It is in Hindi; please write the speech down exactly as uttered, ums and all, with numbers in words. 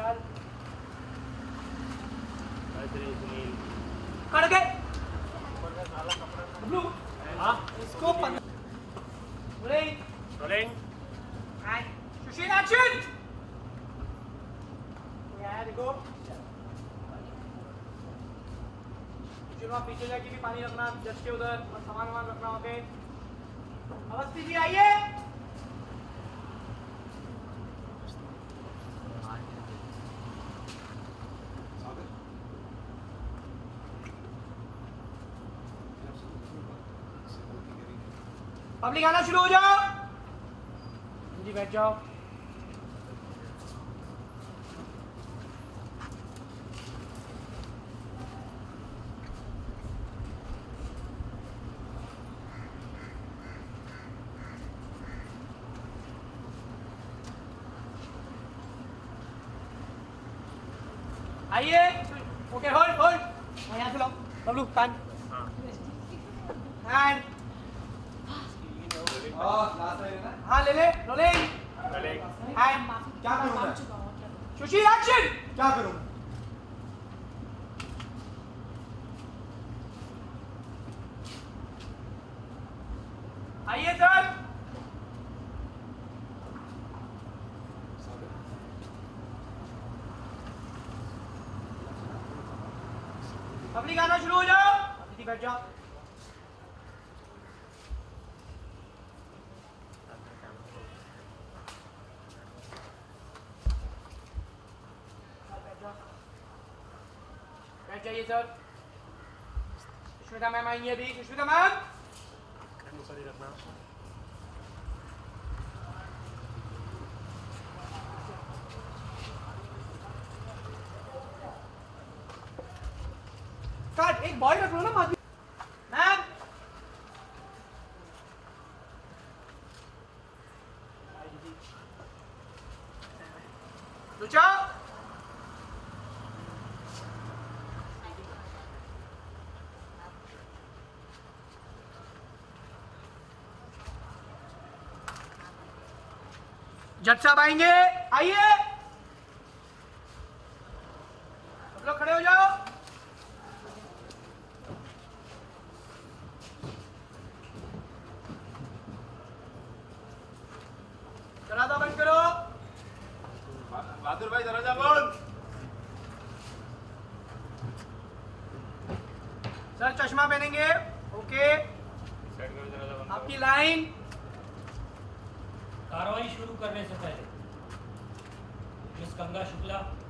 विशाल कट गए ब्लू हाँ इसको rolling rolling and Sushil action यार देखो सुशील पीछे जाके भी पानी रखना जस्ट के उधर और सामान वामान रखना वहाँ पे अवस्थी जी आइए पब्लिक आना शुरू हो जाओ जी बैठ जाओ आइए ओके होल्ड होल्ड यहाँ से लो बबलू कान हैंड हाँ ले ले रोलिंग हैंड क्या करूं मैं? सुशील एक्शन क्या करूं? आइए सर पब्लिक आना शुरू हो जाओ दीदी बैठ जाओ बैठ जाइए सर सुष्मिता मैम आएंगी अभी सुष्मिता मैम रखना काट एक बॉल रख लो ना माधवी मैम रुचा जज साहब आएंगे आइए सब लोग खड़े हो जाओ दरवाजा बंद करो बहादुर भाई दरवाजा बंद। सर चश्मा पहनेंगे ओके आपकी लाइन कार्रवाई शुरू करने से पहले मिस गंगा शुक्ला